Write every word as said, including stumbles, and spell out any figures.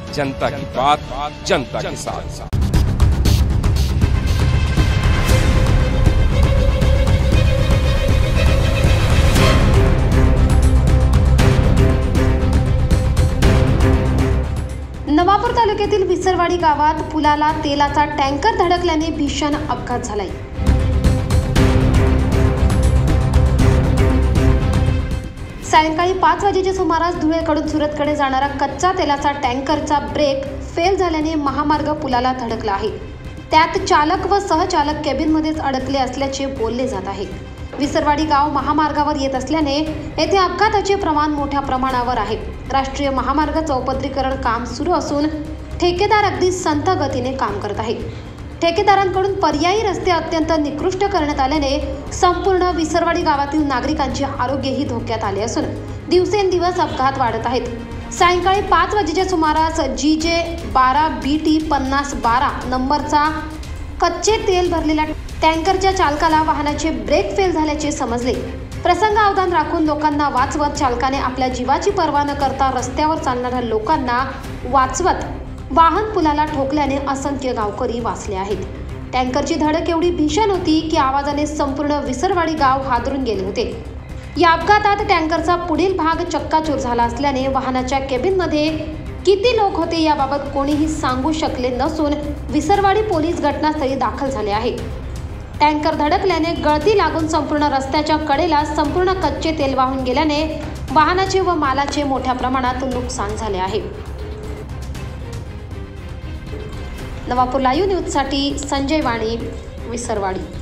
जनता की बात, जनता के साथ। नवापूर तालुक्यातील विसरवाडी गावात पुलाला तेलाचा टँकर धडकल्याने भीषण अपघात झालाय। सायंकाळी पाच वाजेच्या सुमारास धुळेकडून सुरतकडे जाणारा कच्चा तेलाचा टँकरचा ब्रेक फेल झाल्याने महामार्ग पुलाला धडकला आहे। त्यात चालक व सहचालक केबिनमध्येच अडकले असल्याचे बोलले जात आहे। विसरवाडी गाव महामार्गावर येत असल्याने येथे अपघाताचे प्रमाण मोठ्या प्रमाणावर आहे। राष्ट्रीय महामार्ग चौपदरीकरण काम सुरू असून ठेकेदार अगदी संथ गतीने काम करत आहे। ठेकेदारांकडून पर्यायी रस्ते अत्यंत निकृष्ट करण्यात आल्याने संपूर्ण विसरवाडी गावातील नागरिकांचे आरोग्यही धोक्यात आले असून दिवसेंदिवस अपघात वाढत आहेत। सायंकाळी पाच वाजेच्या सुमारास जी जे बारा बी टी पन्नास बारा नंबरचा कच्चे तेल भरलेल्या टँकरच्या चालकाला वाहनाचे ब्रेक फेल झाल्याचे समजले। प्रसंगावधान राखून लोकांना वाचवत चालकाने आपल्या जीवाची पर्वा न करता रस्त्यावर चालणाऱ्या लोकांना वाचवत वाहन पुलाला ठोकल्याने असंख्य गावकरी वाचले आहेत। टँकरची धडक एवढी भीषण होती की आवाजाने संपूर्ण विसरवाडी गाव हादरून गेले होते। या अपघातात टँकरचा पुढील भाग चक्काचूर झाला असल्याने वाहनाच्या केबिनमध्ये किती लोक होते याबाबत कोणीही सांगू शकले नसून विसरवाडी पोलीस घटनास्थळी दाखल झाले आहे। टँकर धडकल्याने गळती लागून संपूर्ण रस्त्याच्या कडेला संपूर्ण कच्चे तेल वाहून गेल्याने वाहनाचे व मालाचे मोठ्या प्रमाणात नुकसान झाले आहे। नवापूर लाईव्ह न्यूजसाठी संजय वाणी, विसरवाडी।